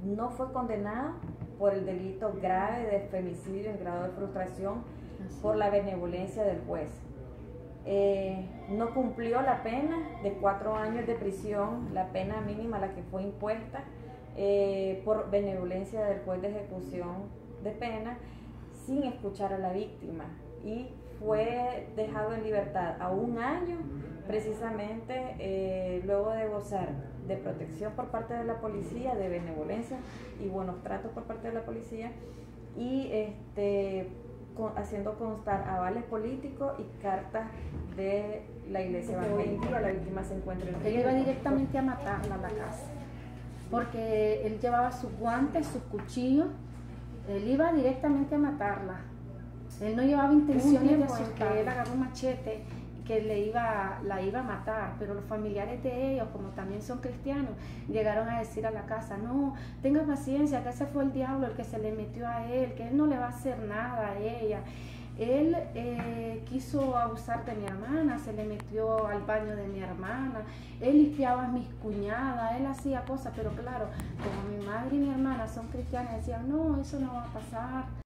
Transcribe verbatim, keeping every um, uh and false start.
no fue condenado por el delito grave de femicidio en grado de frustración por la benevolencia del juez. Eh, no cumplió la pena de cuatro años de prisión, la pena mínima a la que fue impuesta eh, por benevolencia del juez de ejecución de pena, sin escuchar a la víctima, y fue dejado en libertad a un año precisamente eh, luego de gozar de protección por parte de la policía, de benevolencia y buenos tratos por parte de la policía, y este, con, haciendo constar avales políticos y cartas de la iglesia evangélica. La víctima se encuentra en Él iba directamente a matarla a la casa, porque él llevaba sus guantes, sus cuchillos, él iba directamente a matarla. Él no llevaba intenciones de asustar, él agarró un machete que le iba, la iba a matar, pero los familiares de ellos, como también son cristianos, llegaron a decir a la casa: no, tenga paciencia, que ese fue el diablo el que se le metió a él, que él no le va a hacer nada a ella. Él eh, quiso abusar de mi hermana, se le metió al baño de mi hermana, él limpiaba a mis cuñadas, él hacía cosas, pero claro, como mi madre y mi hermana son cristianas, decían: no, eso no va a pasar.